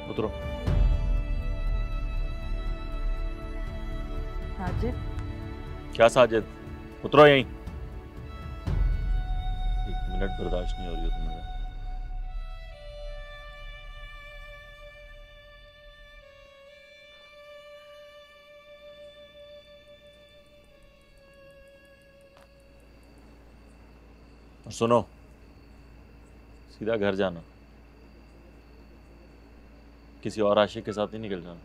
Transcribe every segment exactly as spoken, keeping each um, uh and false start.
उतरो। साजिद। क्या साजिद? उतरो यहीं। एक मिनट बर्दाश्त नहीं हो रही हो तुम्हें। और सुनो, सीधा घर जाना, किसी और आशिक के साथ नहीं निकल जाना।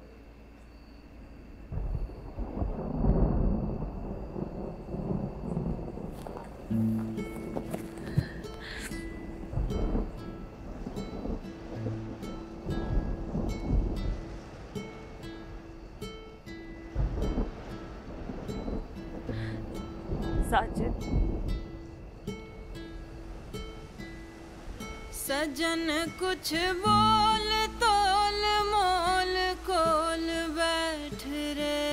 साजिद। सजन कुछ बोल तोल मोल कोल बैठ रे,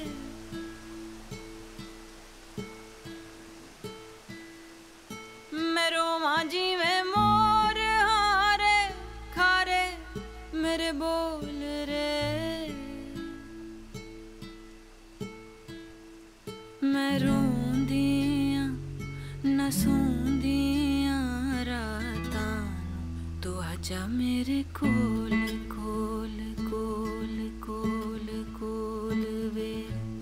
मेरो मांझी में मोर हारे खारे मेरे बोल रे, मैं रोंदियां न सोंदियां रातां तू आजा मेरे कोल कोल कोल कोल कोल वे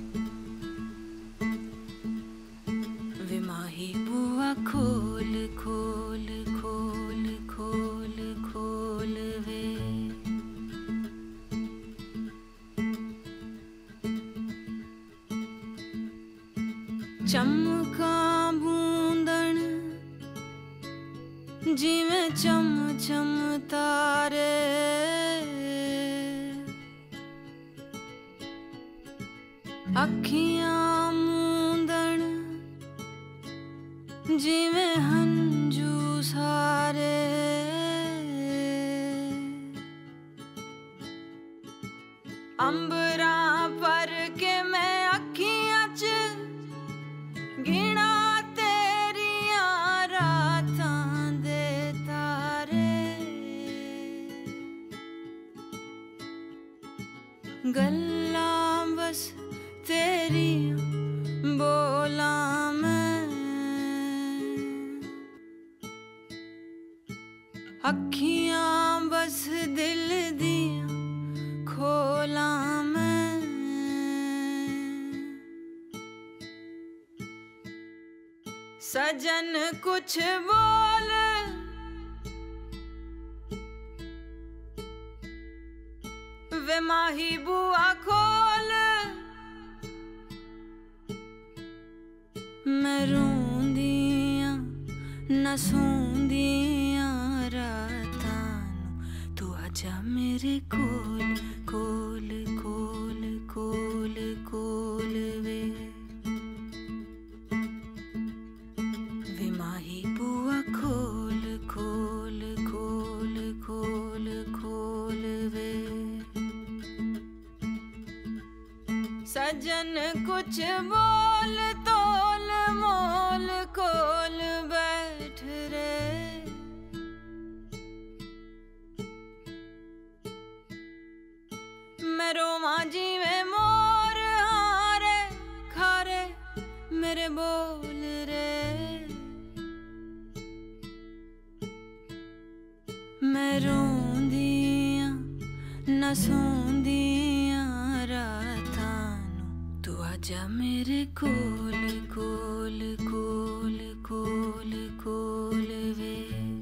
वे माही बुआ खोल खोल खोल खोल खोल वे, चमका बूंदन जिवें चम चम तारे, अखियां मूंदन जिवें हंजू सारे, अंबरा पर के मैं अखियां च गिना तेरियां रातां दे तारे, गल्लां बस तेरियां बोलां मैं, अखियां बस दिल दियां खोलां मैं, सजन कुछ बोल वे माही बुआ खोल, मैं रोंदियां न सोंदियां रातां तू आजा मेरे कोल कोल कोल कोल कोल वे वे माही बुआ खोल खोल खोल खोल खोल वे, सजन कुछ बोल तोल मोल कोल बैठ रे, मेरो मांझी में मोर हारे खारे मेरे बोल रे, मैं रोंदियां न सोंदियां रातां तू आजा मेरे कोल कोल कोल कोल कोल वे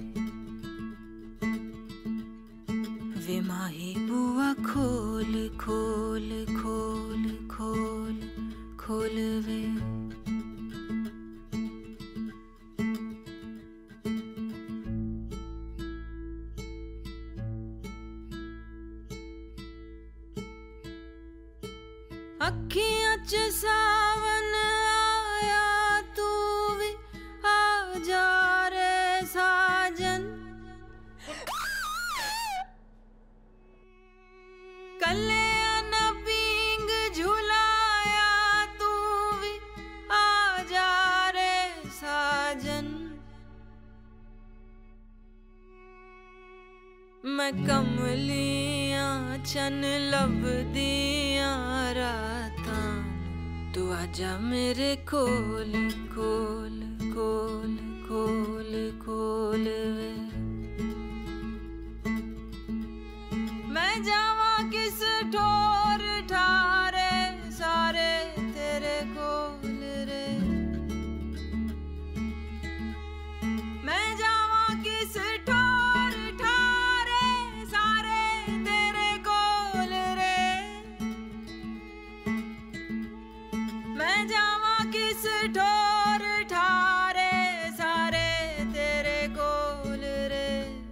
वे माही बुआ खोल खोल खोल खोल खोल वे, अखियां च सावन आया तू भी आ जा रे साजन, कले न पींग झुलाया तू भी आ जा रे साजन, मैं कमलियां चन लब दिया राता तू आजा मेरे कोल कोल कोल कोल कोल वे मैं जावा किस ठोर ठारे सारे तेरे कोल रे मैं जावा किस ठोर ठारे सारे तेरे कोल रे मैं जावा किस ठोर ठारे सारे तेरे कोल रे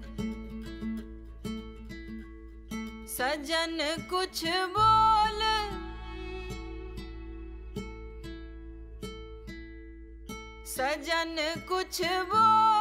सजन कुछ बोल सजन कुछ बोल